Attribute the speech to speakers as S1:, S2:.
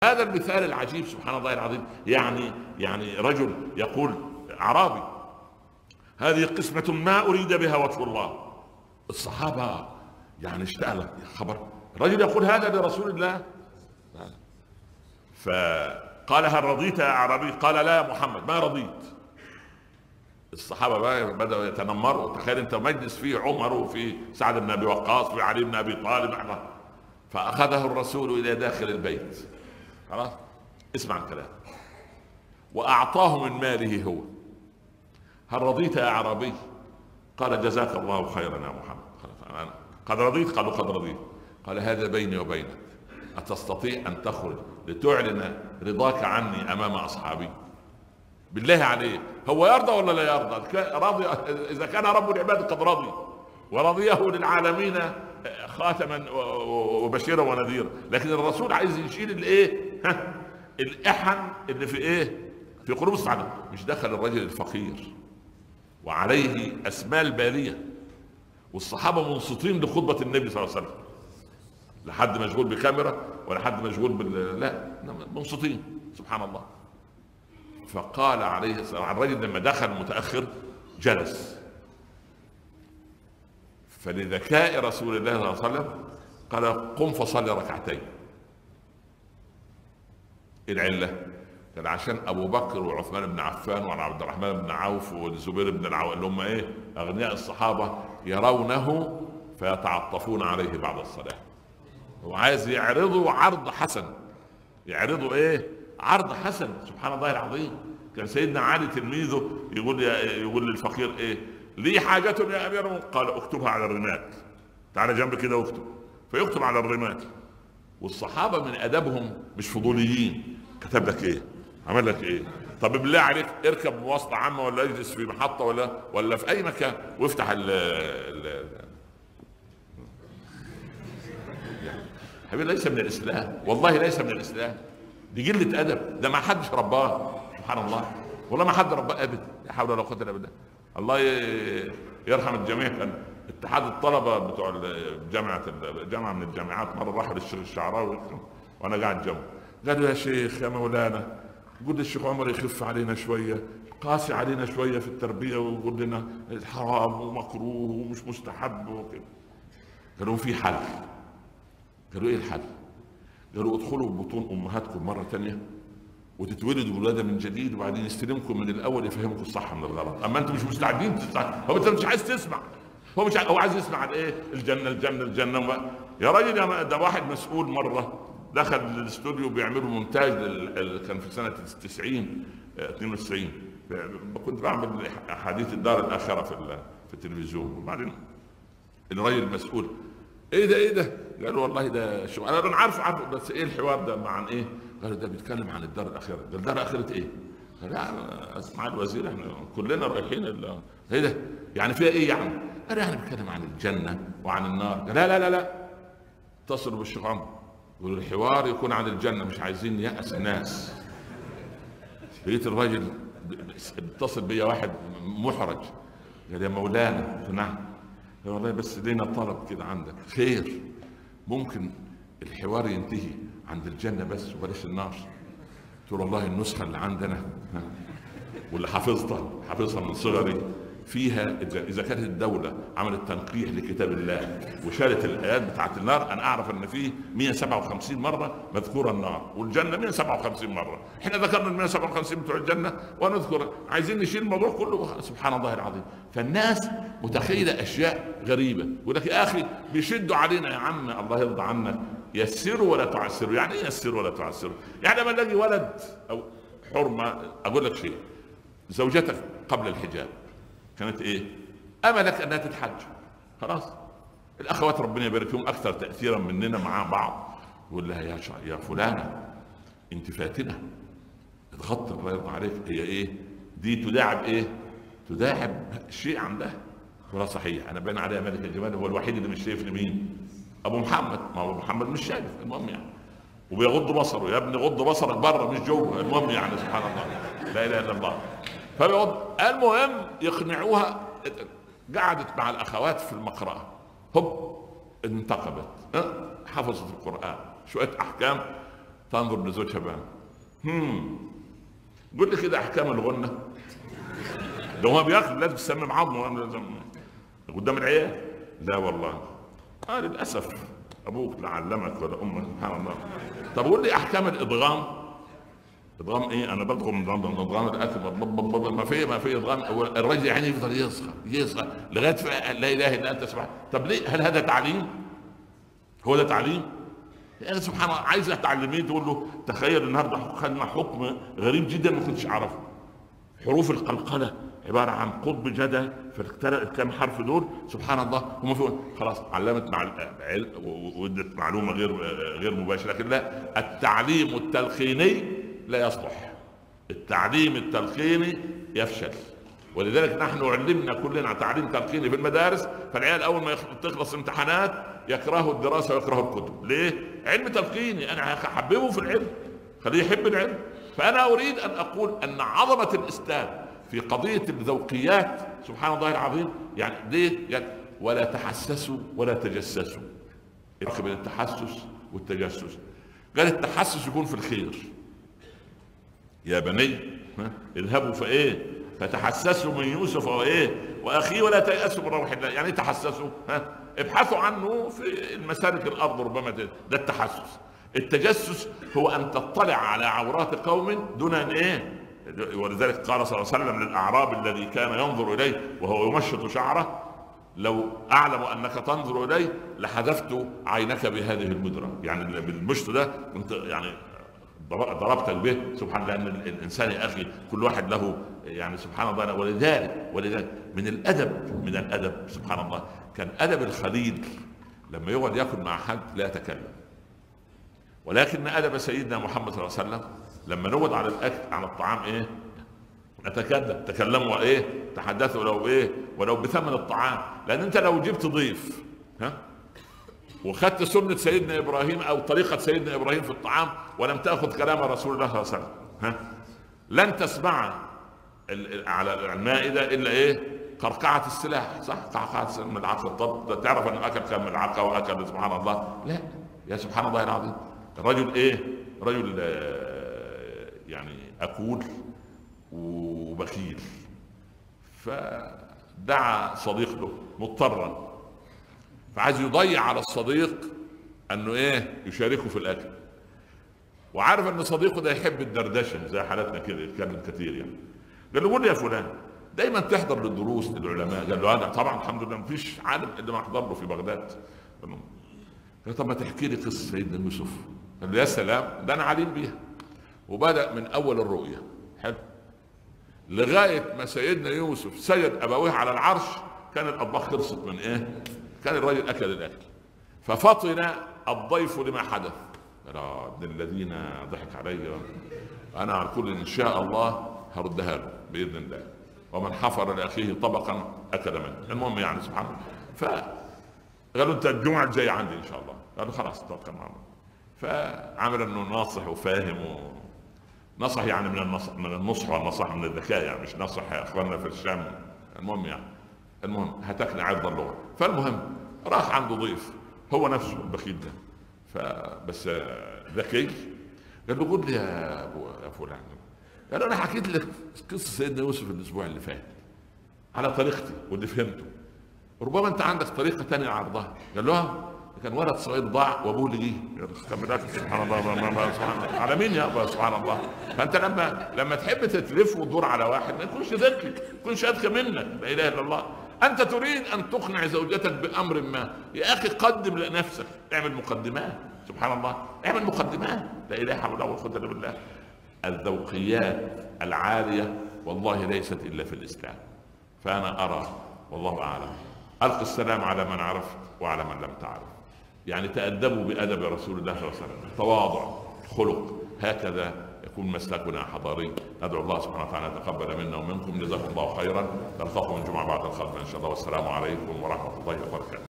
S1: هذا المثال العجيب سبحان الله العظيم. يعني رجل يقول اعرابي هذه قسمة ما اريد بها وجه الله. الصحابة يعني اشتغل خبر الرجل يقول هذا لرسول الله. فقال هل رضيت يا اعرابي؟ قال لا يا محمد ما رضيت. الصحابه بقى بداوا يتنمروا. تخيل انت مجلس فيه عمر وفي سعد بن ابي وقاص وفي علي بن ابي طالب. فاخذه الرسول الى داخل البيت. خلاص اسمع الكلام. واعطاه من ماله هو. هل رضيت يا اعرابي؟ قال جزاك الله خيرا يا محمد. قد رضيت؟ قالوا قد رضيت. قال هذا بيني وبينك، أتستطيع أن تخرج لتعلن رضاك عني أمام أصحابي؟ بالله عليه هو يرضى ولا لا يرضى؟ راضي. إذا كان رب العباد قد رضي ورضيه للعالمين خاتما وبشيرا ونذيرا، لكن الرسول عايز يشيل الايه؟ الإحن اللي في ايه؟ في قلوب الصحابة. مش دخل الرجل الفقير وعليه أسمال بالية والصحابة منصتين لخطبة النبي صلى الله عليه وسلم، لا حد مشغول بكاميرا ولا حد مشغول لا منصتين سبحان الله. فقال عليه السلام الرجل لما دخل متأخر جلس. فلذكاء رسول الله صلى الله عليه وسلم قال قم فصلي ركعتين. العلة كان عشان ابو بكر وعثمان بن عفان وعبد الرحمن بن عوف والزبير بن العوام اللي هم ايه اغنياء الصحابة يرونه فيتعطفون عليه بعد الصلاة. هو عايز يعرضوا عرض حسن. يعرضوا ايه؟ عرض حسن سبحان الله العظيم. كان سيدنا علي تلميذه يقول للفقير ايه؟ لي حاجة يا امير المؤمنين. قال اكتبها على الرماد. تعال جنب كده واكتب. فيكتب على الرماد. والصحابة من ادبهم مش فضوليين. كتب لك ايه؟ عمل لك ايه؟ طب بالله عليك اركب مواصلة عامة ولا اجلس في محطة ولا في اي مكان وافتح حبيبي ليس من الاسلام، والله ليس من الاسلام. دي قله ادب. ده ما حدش رباه سبحان الله. والله ما حد رباه ابدا. لا حول ولا قوه الا بالله. الله يرحم الجميع. كان اتحاد الطلبه بتوع جامعه من الجامعات مره راحوا للشيخ الشعراوي وانا قاعد جنبه. قالوا يا شيخ يا مولانا قول الشيخ عمر يخف علينا شويه، قاسي علينا شويه في التربيه ويقول لنا حرام ومكروه ومش مستحب وكده. قالوا في حل. قالوا ايه الحل؟ قالوا ادخلوا ببطون امهاتكم مره ثانيه وتتولدوا ولاده من جديد وبعدين يستلمكم من الاول يفهمكم الصح من الغلط. اما انتم مش مستعدين هو انت مش عايز تسمع. هو عايز يسمع عن ايه؟ الجنه الجنه الجنه. يا راجل ده واحد مسؤول مره دخل الاستوديو بيعملوا مونتاج كان في سنه 92 كنت بعمل حديث الدار الاخره في التلفزيون. وبعدين الراجل المسؤول ايه ده؟ قالوا والله ده شو انا عارفه بس ايه الحوار ده عن ايه؟ قالوا ده بيتكلم عن الدار الاخره. قال الدار الاخره ايه؟ قال لا اسمع الوزير احنا كلنا رايحين ايه ده؟ يعني فيها ايه يعني؟ قال يعني بيتكلم عن الجنه وعن النار. قال لا اتصلوا بالشيخ عمرو يقولوا الحوار يكون عن الجنه مش عايزين يأس الناس. لقيت الراجل اتصل بيا واحد محرج قال يا مولانا. نعم. والله بس لينا طلب كده عندك. خير؟ ممكن الحوار ينتهي عند الجنة بس وبلاش النار. تقول والله النسخة اللي عندنا واللي حافظها من صغري فيها اذا كانت الدولة عملت تنقيح لكتاب الله وشالت الايات بتاعت النار انا اعرف ان فيه 157 مرة مذكورة النار والجنة 157 مرة. احنا ذكرنا ال 157 بتوع الجنة ونذكر عايزين نشيل الموضوع كله. سبحان الله العظيم. فالناس متخيلة اشياء غريبة. يقول لك يا اخي بيشدوا علينا. يا عم الله يرضى عنك يسروا ولا تعسروا. يعني ايه يسروا ولا تعسروا؟ يعني لما نلاقي ولد او حرمة. اقول لك شيء. زوجتك قبل الحجاب كانت ايه؟ املك انها تتحج. خلاص الاخوات ربنا يبارك فيهم اكثر تاثيرا مننا مع بعض. يقول لها يا فلانه انت فاتنه اتغطى الله يرضى عليك. هي ايه دي؟ تداعب ايه؟ تداعب شيء عندها. ولا صحيح انا باين عليها ملك الجمال. هو الوحيد اللي مش شايفني مين؟ ابو محمد. ما هو محمد مش شايف. المهم يعني وبيغض بصره. يا ابني غض بصرك بره مش جوه. المهم يعني سبحان الله لا اله الا الله. المهم يقنعوها. قعدت مع الاخوات في المقرأة هب انتقبت حفظت القرآن شوية احكام تنظر لزوجها بقى. قول لي كده احكام الغنه. لو ما بياكل لازم تسمم عظمه قدام العيال. لا والله للاسف ابوك لا علمك ولا امك، سبحان الله. طب قول لي احكام الادغام. ادغام ايه؟ انا بدغم ادغام الاكل، ما في ادغام. الرجل يعني يفضل يصغر لغايه لا اله الا انت سبحانه. طب ليه؟ هل هذا تعليم؟ هو ده تعليم؟ يعني سبحان الله، عايز تعلميه تقول له تخيل النهارده خدنا حكم غريب جدا ما كنتش اعرفه. حروف القلقله عباره عن قطب جدى في الكام حرف دول، سبحان الله هم فيهم خلاص علمت مع العلم وادت معلومه غير مباشره. لكن لا، التعليم التلقيني لا يصلح، التعليم التلقيني يفشل. ولذلك نحن علمنا كلنا تعليم تلقيني في المدارس، فالعيال اول ما تخلص امتحانات يكرهوا الدراسه ويكرهوا الكتب. ليه؟ علم تلقيني، انا هحببه في العلم، خليه يحب العلم. فانا اريد ان اقول ان عظمه الاسلام في قضيه الذوقيات، سبحان الله العظيم، يعني ليه؟ يعني ولا تحسسوا ولا تجسسوا. الفرق بين التحسس والتجسس. قال التحسس يكون في الخير، يا بني اذهبوا فايه فتحسسوا من يوسف واخيه ولا تيأسوا من روح الله. يعني تحسسوا، ابحثوا عنه في المسالك الارض، ربما ده التحسس. التجسس هو ان تطلع على عورات قوم دون ان ولذلك قال صلى الله عليه وسلم للاعرابي الذي كان ينظر اليه وهو يمشط شعره: لو اعلم انك تنظر الي لحذفت عينك بهذه المدرة. يعني بالمشط ده كنت يعني ضربتك به، سبحان الله. ان الانسان يا اخي كل واحد له يعني سبحان الله. ولذلك من الادب سبحان الله، كان ادب الخليل لما يقعد ياكل مع حد لا يتكلم. ولكن ادب سيدنا محمد صلى الله عليه وسلم لما نقعد على الاكل على الطعام نتكلم، تكلموا تحدثوا ولو بثمن الطعام. لان انت لو جبت ضيف وخدت سنة سيدنا إبراهيم أو طريقة سيدنا إبراهيم في الطعام ولم تأخذ كلام رسول الله صلى الله عليه وسلم، لن تسمع على المائدة إلا قرقعة السلاح، صح؟ قرقعة السلاح من العقل. طب تعرف أنه أكل كم من العقل وأكل، سبحان الله. لا، يا سبحان الله العظيم. الرجل رجل يعني أكول وبخيل، فدعا صديق له مضطرا، فعايز يضيع على الصديق انه يشاركه في الاكل، وعارف ان صديقه ده يحب الدردشه زي حالتنا كده، يتكلم كثير يعني. قال له: قول لي يا فلان، دايما تحضر للدروس للعلماء؟ قال له: انا طبعا الحمد لله مفيش عالم اللي ما احضر له في بغداد. قال: طب ما تحكي لي قصه سيدنا يوسف. قال له: يا سلام، ده انا عليم بيها. وبدا من اول الرؤيه، حلو، لغايه ما سيدنا يوسف سجد ابويه على العرش، كان الاطباق خلصت من كان الرجل اكل الاكل. ففطن الضيف لما حدث. ابن الذين ضحك علي، انا على كل ان شاء الله هردها له باذن الله، ومن حفر لاخيه طبقا اكل منه. المهم يعني سبحان الله. فقالوا: انت الجمعه الجايه عندي ان شاء الله. قالوا: خلاص توكل مع الله. فعمل انه ناصح وفاهم نصح يعني من النصح والنصح من الذكاء، يعني مش نصح يا اخواننا في الشام. المهم هتكني عرض اللغه. فالمهم راح عنده ضيف هو نفسه البخيل ده، فبس ذكي. قال له: قول لي يا فلان. قال له: انا حكيت لك قصه سيدنا يوسف الاسبوع اللي فات على طريقتي واللي فهمته، ربما انت عندك طريقه ثانيه عرضها. قال له: كان ولد صغير ضاع وابوه لقيه. سبحان الله، سبحان الله. على مين يا ابا؟ سبحان الله. فانت لما تحب تتلف وتدور على واحد ما يكونش ذكي، ما يكونش اذكى منك. لا اله الا الله. انت تريد ان تقنع زوجتك بامر ما، يا اخي قدم لنفسك، اعمل مقدمات. سبحان الله، اعمل مقدمات. لا اله الا الله والقوه الا بالله. الذوقيات العاليه والله ليست الا في الاسلام. فانا ارى والله اعلم، القي السلام على من عرفت وعلى من لم تعرف. يعني تأدبوا بأدب رسول الله صلى الله عليه وسلم، تواضع، خلق، هكذا يكون مسلكنا حضاري. ندعو الله سبحانه وتعالى يتقبل منا ومنكم. جزاكم الله خيرا. نلقاكم الجمعة بعد الخطبة ان شاء الله، والسلام عليكم ورحمة الله وبركاته.